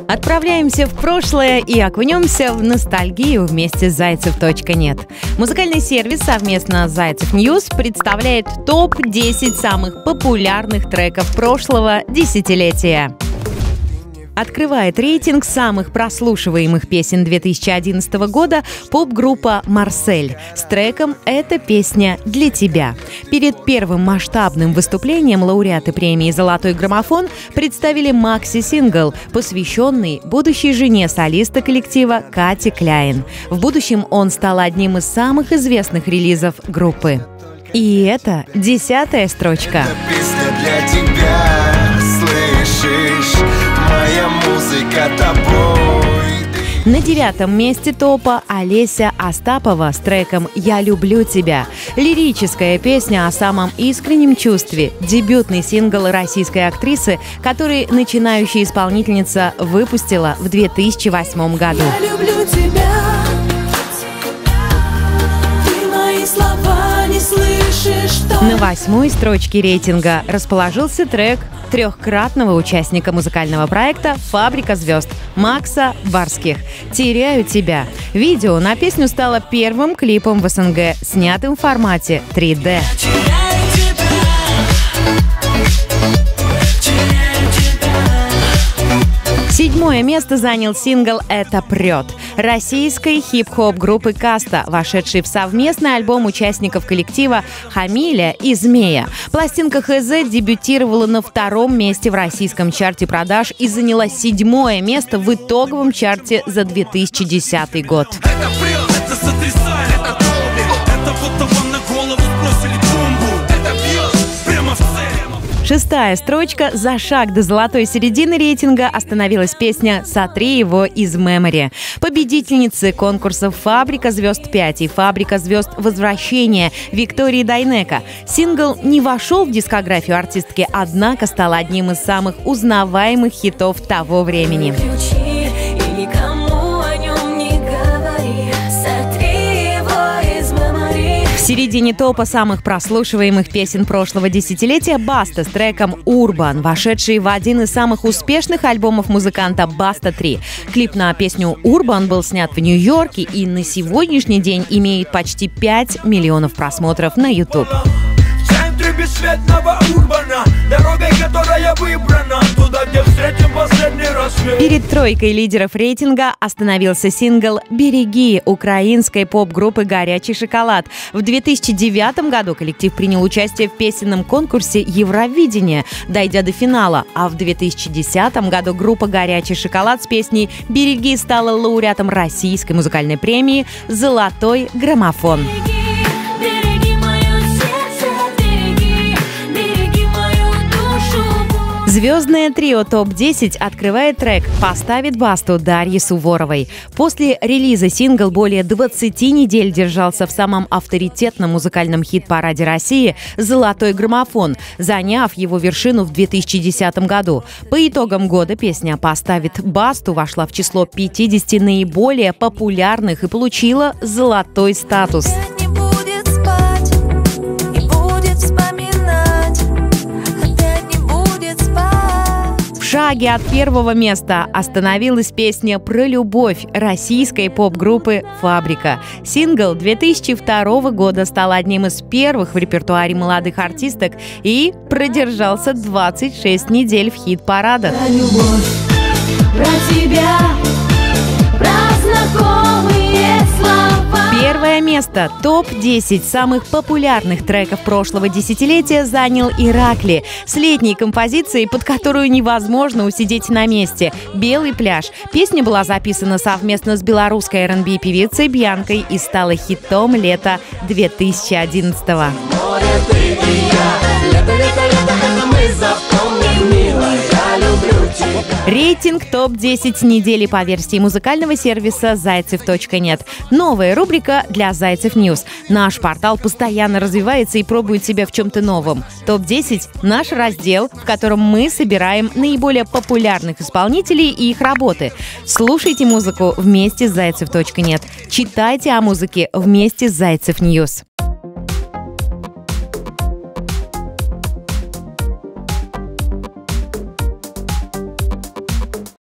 Отправляемся в прошлое и окунемся в ностальгию вместе с Зайцев.нет. Музыкальный сервис совместно с Зайцев Ньюс представляет топ-10 самых популярных треков прошлого десятилетия. Открывает рейтинг самых прослушиваемых песен 2011 года поп-группа «Марсель» с треком «Эта песня для тебя». Перед первым масштабным выступлением лауреаты премии «Золотой граммофон» представили макси-сингл, посвященный будущей жене солиста коллектива Кати Кляйн. В будущем он стал одним из самых известных релизов группы. И это 10-я строчка. Песня для тебя, слышишь? Моя музыка тобой. На 9-м месте топа Олеся Остапова с треком «Я люблю тебя». Лирическая песня о самом искреннем чувстве. Дебютный сингл российской актрисы, который начинающая исполнительница выпустила в 2008 году. Я люблю тебя, ты мои слова не слышишь, что... На 8-й строчке рейтинга расположился трек трехкратного участника музыкального проекта «Фабрика звезд» Макса Барских «Теряю тебя». Видео на песню стало первым клипом в СНГ, снятым в формате 3D. 7-е место занял сингл «Это прет» российской хип-хоп группы «Каста», вошедший в совместный альбом участников коллектива «Хамиля» и «Змея». Пластинка «ХЗ» дебютировала на 2-м месте в российском чарте продаж и заняла 7-е место в итоговом чарте за 2010 год. Это прет, это сотрясает, это долбит, это будто вам на голову сбросили бомбу, это бьет прямо в цель. 6-я строчка. За шаг до золотой середины рейтинга остановилась песня «Сотри его из мемори». Победительницы конкурсов «Фабрика звезд 5» и «Фабрика звезд Возвращение» Виктории Дайнеко. Сингл не вошел в дискографию артистки, однако стал одним из самых узнаваемых хитов того времени. В середине топа самых прослушиваемых песен прошлого десятилетия Баста с треком «Урбан», вошедший в один из самых успешных альбомов музыканта Баста 3. Клип на песню «Урбан» был снят в Нью-Йорке и на сегодняшний день имеет почти 5 миллионов просмотров на YouTube. Дорогой, которая выбрана, туда, где встретим последний рассвет. Перед тройкой лидеров рейтинга остановился сингл «Береги» украинской поп-группы «Горячий шоколад». В 2009 году коллектив принял участие в песенном конкурсе «Евровидение», дойдя до финала, а в 2010 году группа «Горячий шоколад» с песней «Береги» стала лауреатом российской музыкальной премии «Золотой граммофон». Звездное трио ТОП-10 открывает трек «Поставит Басту» Дарьи Суворовой. После релиза сингл более 20 недель держался в самом авторитетном музыкальном хит-параде России «Золотой граммофон», заняв его вершину в 2010 году. По итогам года песня «Поставит Басту» вошла в число 50 наиболее популярных и получила золотой статус. В шаге от первого места остановилась песня про любовь российской поп-группы «Фабрика». Сингл 2002 года стал одним из первых в репертуаре молодых артисток и продержался 26 недель в хит-парадах. Про любовь, про тебя, про знакомые слова. Первое место. Топ-10 самых популярных треков прошлого десятилетия занял «Иракли» с летней композицией, под которую невозможно усидеть на месте. «Белый пляж». Песня была записана совместно с белорусской R&B певицей Бьянкой и стала хитом лета 2011-го. Рейтинг ТОП-10 недели по версии музыкального сервиса Зайцев.нет. Новая рубрика для Зайцев Ньюс. Наш портал постоянно развивается и пробует себя в чем-то новом. ТОП-10 – наш раздел, в котором мы собираем наиболее популярных исполнителей и их работы. Слушайте музыку вместе с Зайцев.нет. Читайте о музыке вместе с Зайцев Ньюс.